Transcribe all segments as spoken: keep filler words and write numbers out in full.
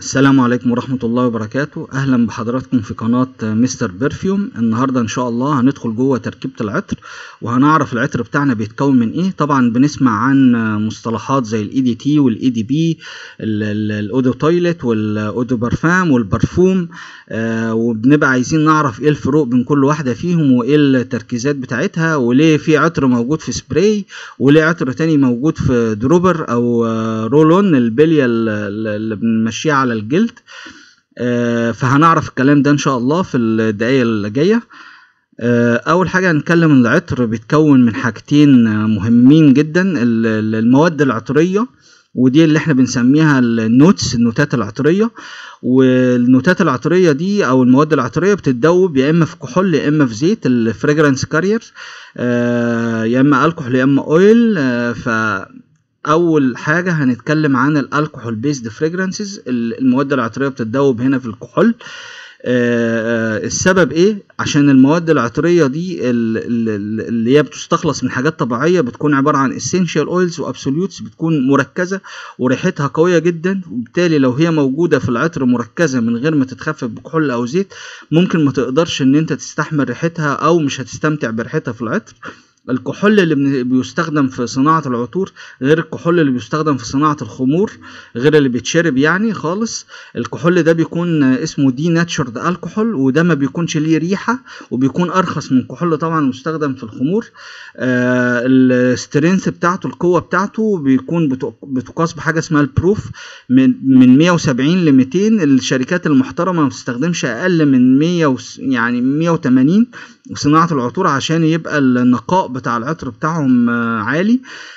السلام عليكم ورحمة الله وبركاته. أهلا بحضراتكم في قناة مستر برفيوم. النهاردة إن شاء الله هندخل جوه تركيبة العطر وهنعرف العطر بتاعنا بيتكون من إيه. طبعا بنسمع عن مصطلحات زي الاي دي تي والاي دي بي، الاودو تويلت والاودو برفام والبرفوم، آه وبنبقى عايزين نعرف إيه الفروق بين كل واحدة فيهم وإيه التركيزات بتاعتها، وليه في عطر موجود في سبراي وليه عطر تاني موجود في دروبر أو رولون البلية اللي بنمشيها على الجلد. آه فهنعرف الكلام ده ان شاء الله في الدقايق اللي جايه. آه اول حاجه هنتكلم ان العطر بيتكون من حاجتين مهمين جدا، المواد العطريه ودي اللي احنا بنسميها النوتس، النوتات العطريه. والنوتات العطريه دي او المواد العطريه بتتذوب يا اما في كحول يا اما في زيت، الفريجرانس كارير، آه يا اما الكحول يا اما اويل. آه ف اول حاجه هنتكلم عن الالكحول بيزد فريجرانسز. المواد العطريه بتتذوب هنا في الكحول. آه السبب ايه؟ عشان المواد العطريه دي اللي هي بتستخلص من حاجات طبيعيه بتكون عباره عن اسينشال اويلز وابسوليوتس، بتكون مركزه وريحتها قويه جدا، وبالتالي لو هي موجوده في العطر مركزه من غير ما تتخفف بكحول او زيت ممكن ما تقدرش ان انت تستحمل ريحتها او مش هتستمتع بريحتها في العطر. الكحول اللي بيستخدم في صناعة العطور غير الكحول اللي بيستخدم في صناعة الخمور، غير اللي بيتشرب يعني خالص. الكحول ده بيكون اسمه دي ناتشورد الكحول، وده ما بيكونش ليه ريحة وبيكون ارخص من الكحول طبعا مستخدم في الخمور. آه السترينث بتاعته، القوة بتاعته بيكون بتقاس بحاجة اسمها البروف من من مية وسبعين ل ميتين. الشركات المحترمة ما بتستخدمش اقل من مية يعني مية وتمانين صناعة العطور عشان يبقى النقاء بتاع العطر بتاعهم عالي.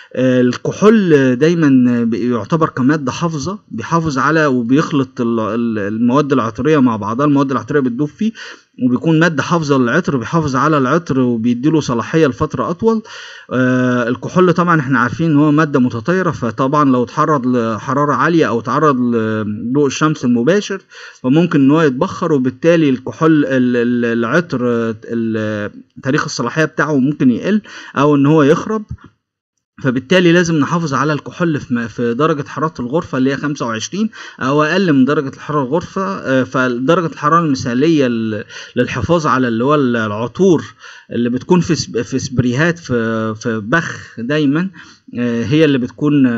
الكحول دايما يعتبر كمادة حافظة، بيحافظ على وبيخلط المواد العطرية مع بعضها، المواد العطرية بتدوب فيه وبيكون مادة حافظة للعطر، بيحافظ على العطر وبيديله صلاحية لفترة أطول. آه الكحول طبعا احنا عارفين ان هو مادة متطايرة، فطبعا لو اتعرض لحرارة عالية او تعرض لضوء الشمس المباشر فممكن ان هو يتبخر، وبالتالي الكحول العطر تاريخ الصلاحية بتاعه ممكن يقل او ان هو يخرب. فبالتالي لازم نحافظ على الكحول في درجة حرارة الغرفة اللي هي خمسة وعشرين أو أقل من درجة الحرارة الغرفة. فدرجة الحرارة المثالية للحفاظ على اللي هو العطور اللي بتكون في في سبريهات في في بخ دايما هي اللي بتكون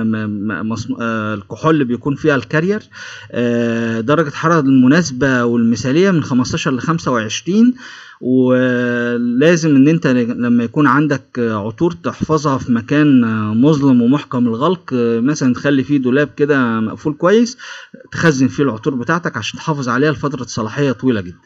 الكحول اللي بيكون فيها الكارير. درجة الحرارة المناسبة والمثالية من خمستاشر ل خمسة وعشرين. ولازم ان انت لما يكون عندك عطور تحفظها في مكان مظلم ومحكم الغلق، مثلا تخلي فيه دولاب كده مقفول كويس تخزن فيه العطور بتاعتك عشان تحافظ عليها لفترة صلاحية طويلة جدا.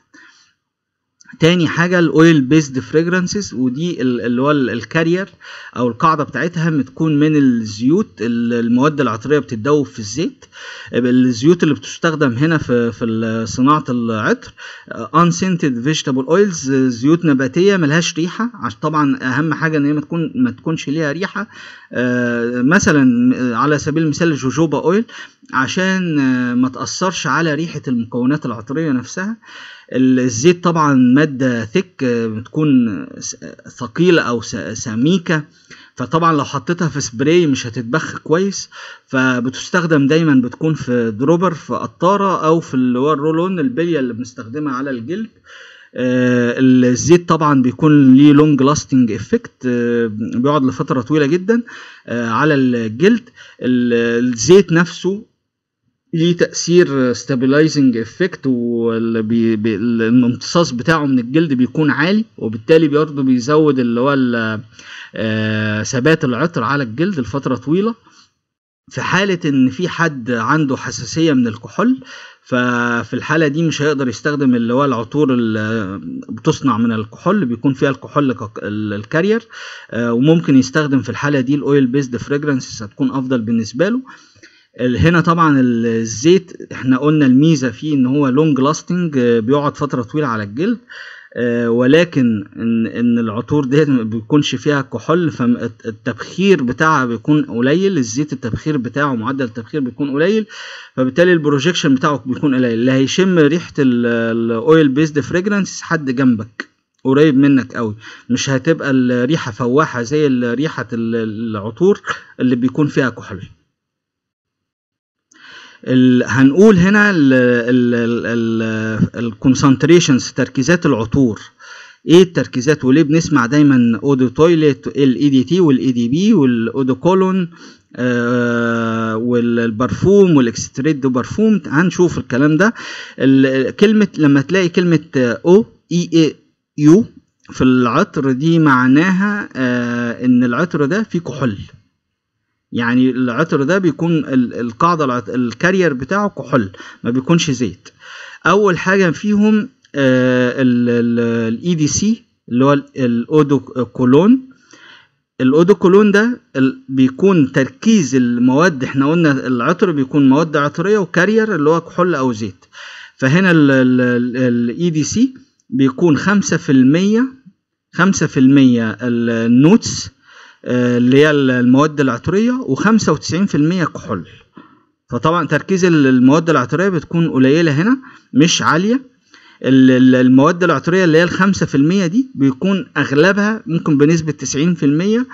تاني حاجة الاويل بيزد فريجرانسز، ودي اللي هو الكارير او القاعدة بتاعتها بتكون من الزيوت. المواد العطرية بتتذوب في الزيت. الزيوت اللي بتستخدم هنا في في صناعة العطر unscented vegetable oils، زيوت نباتية ملهاش ريحة، عشان طبعا اهم حاجة ان هي ما تكون ما تكونش ليها ريحة. مثلا على سبيل المثال الجوجوبا اويل عشان ما تأثرش على ريحة المكونات العطرية نفسها. الزيت طبعا مادة ثك بتكون ثقيلة او سميكة، فطبعا لو حطيتها في سبراي مش هتتبخ كويس، فبتستخدم دايما بتكون في دروبر في قطارة او في اللي هو الرولون البلية اللي بنستخدمها على الجلد. آه الزيت طبعا بيكون ليه لونج لاستنج افكت، آه بيقعد لفترة طويلة جدا آه على الجلد. الزيت نفسه ليه تأثير stabilizing effect، والامتصاص بتاعه من الجلد بيكون عالي، وبالتالي برضه بيزود اللي هو ثبات العطر على الجلد لفترة طويلة. في حالة ان في حد عنده حساسية من الكحول ففي الحالة دي مش هيقدر يستخدم اللي هو العطور اللي بتصنع من الكحول اللي بيكون فيها الكحول الكارير، وممكن يستخدم في الحالة دي الاويل بيزد فريجرانسز هتكون افضل بالنسبة له. هنا طبعا الزيت احنا قلنا الميزة فيه ان هو لونج لاستنج، بيقعد فترة طويلة على الجلد، ولكن ان ان العطور دي ما بيكونش فيها كحول فالتبخير بتاعها بيكون قليل. الزيت التبخير بتاعه معدل التبخير بيكون قليل، فبالتالي البروجيكشن بتاعه بيكون قليل. اللي هيشم ريحة الاويل بيزد فريجرانس حد جنبك قريب منك قوي، مش هتبقى الريحة فواحة زي ريحة العطور اللي بيكون فيها كحول. هنقول هنا الكونسنتريشنز تركيزات العطور. ايه التركيزات وليه بنسمع دايما اودو تويلت الاي دي تي والاي دي بي والاودو كولون آه والبرفوم والاكستريت دو برفوم؟ هنشوف الكلام ده. كلمه لما تلاقي كلمه او اي اي يو في العطر دي معناها آه ان العطر ده فيه كحول. يعني العطر ده بيكون القاعده الكارير بتاعه كحول، ما بيكونش زيت. اول حاجه فيهم الاي دي سي اللي هو الاودو كولون. الاودو كولون ده بيكون تركيز المواد، احنا قلنا العطر بيكون مواد عطريه وكارير اللي هو كحول او زيت. فهنا الاي دي سي بيكون خمسة في المية خمسة في المية النوتس اللي هي المواد العطريه وخمسة وتسعين في المية كحول. فطبعا تركيز المواد العطريه بتكون قليله هنا مش عاليه. المواد العطريه اللي هي الخمسة في المية دي بيكون اغلبها ممكن بنسبه تسعين في المية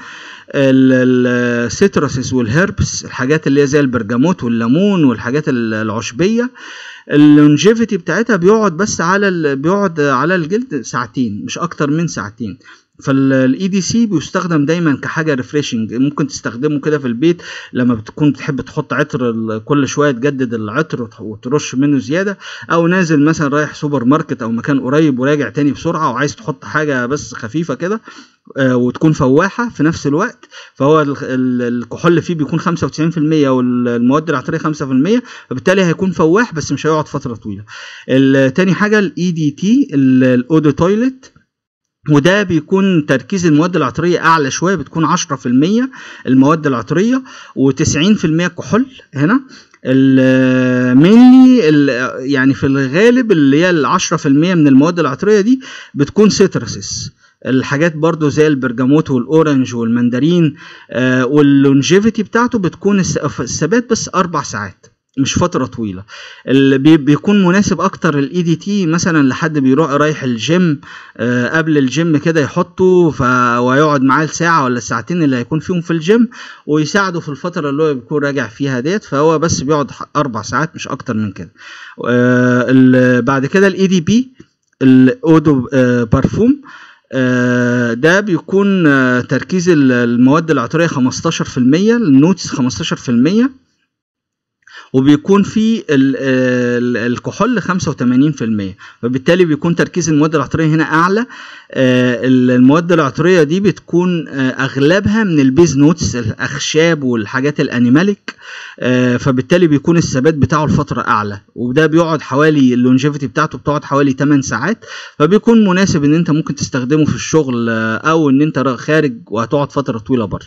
السيترسز والهيربس، الحاجات اللي هي زي البرجموت والليمون والحاجات العشبيه. اللونجيفيتي بتاعتها بيقعد بس على بيقعد على الجلد ساعتين مش اكتر من ساعتين. فالاي دي سي بيستخدم دايما كحاجه ريفريشنج، ممكن تستخدمه كده في البيت لما بتكون بتحب تحط عطر كل شويه تجدد العطر وترش منه زياده، او نازل مثلا رايح سوبر ماركت او مكان قريب وراجع تاني بسرعه وعايز تحط حاجه بس خفيفه كده وتكون فواحه في نفس الوقت. فهو الكحول فيه بيكون خمسة وتسعين في المية والمواد العطريه خمسة في المية، فبالتالي هيكون فواح بس مش هيقعد فتره طويله. تاني حاجه الاي دي تي الاودو تويلت، وده بيكون تركيز المواد العطريه اعلى شويه، بتكون عشرة في المية المواد العطريه وتسعين في المية كحول. هنا المينلي يعني في الغالب اللي هي العشرة في المية من المواد العطريه دي بتكون سيترسس، الحاجات برضو زي البرجموت والاورنج والمندرين. آه واللونجيفيتي بتاعته بتكون الثبات بس اربع ساعات مش فتره طويله. اللي بيكون مناسب اكتر الاي دي تي مثلا لحد بيروح رايح الجيم آه قبل الجيم كده يحطه ف... ويقعد معاه الساعه ولا الساعتين اللي هيكون فيهم في الجيم ويساعده في الفتره اللي هو بيكون راجع فيها ديت، فهو بس بيقعد اربع ساعات مش اكتر من كده. آه بعد كده الاي دي بي الاودو آه بارفوم، آه ده بيكون آه تركيز المواد العطريه خمستاشر في المية، النوتس خمستاشر في المية، وبيكون في الكحول خمسة وثمانين في المية، فبالتالي بيكون تركيز المواد العطريه هنا اعلى. المواد العطريه دي بتكون اغلبها من البيز نوتس، الاخشاب والحاجات الانيماليك، فبالتالي بيكون الثبات بتاعه الفتره اعلى، وده بيقعد حوالي اللونجيفيتي بتاعته بتقعد حوالي ثمانية ساعات، فبيكون مناسب ان انت ممكن تستخدمه في الشغل او ان انت خارج وهتقعد فتره طويله بره.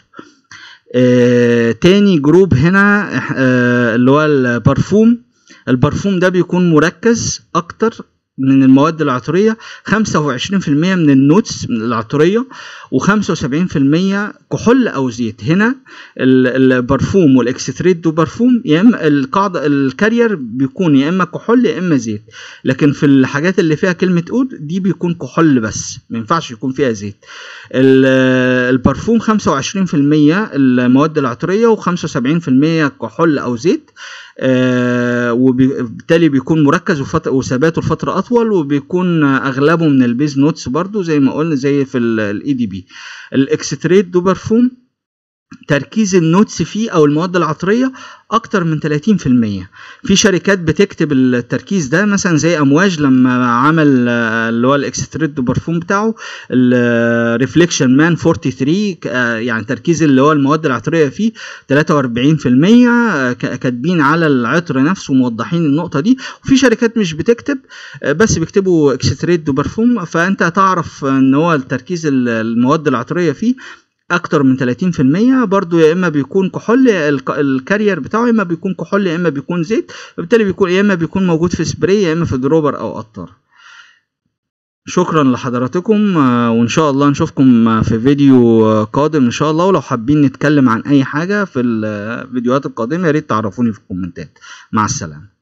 آه، تاني جروب هنا آه، اللي هو البرفوم. البرفوم ده بيكون مركز اكتر من المواد العطريه، خمسة وعشرين في المية من النوتس العطريه وخمسة وسبعين في المية كحول او زيت. هنا البرفوم والاكستريت دو برفوم يا اما القاعده الكارير بيكون يا اما كحول يا اما زيت، لكن في الحاجات اللي فيها كلمه اود دي بيكون كحول بس، ما ينفعش يكون فيها زيت. البرفوم خمسة وعشرين في المية المواد العطريه وخمسة وسبعين في المية كحول او زيت، آه وبالتالي بيكون مركز وثباته لفتره اطول، وبيكون اغلبه من البيز نوتس برضو زي ما قلنا زي في الاي دي بي. الاكستريت دو برفوم تركيز النوتس فيه او المواد العطريه اكتر من ثلاثين في المية. في شركات بتكتب التركيز ده مثلا زي امواج لما عمل اللي هو الاكستريت دو برفوم بتاعه الريفليكشن مان ثلاثة وأربعين، يعني تركيز اللي هو المواد العطريه فيه ثلاثة وأربعين في المية، كاتبين على العطر نفسه موضحين النقطه دي. وفي شركات مش بتكتب بس بيكتبوا اكستريت دو برفوم، فانت هتعرف ان هو التركيز المواد العطريه فيه اكتر من ثلاثين في المية برضو، يا اما بيكون كحول الكارير بتاعه، يا اما بيكون كحول يا اما بيكون زيت، فبالتالي بيكون يا اما بيكون موجود في سبراي يا اما في دروبر او قطار. شكرا لحضراتكم، وان شاء الله نشوفكم في فيديو قادم ان شاء الله. ولو حابين نتكلم عن اي حاجة في الفيديوهات القادمة يا ريت تعرفوني في الكومنتات. مع السلامة.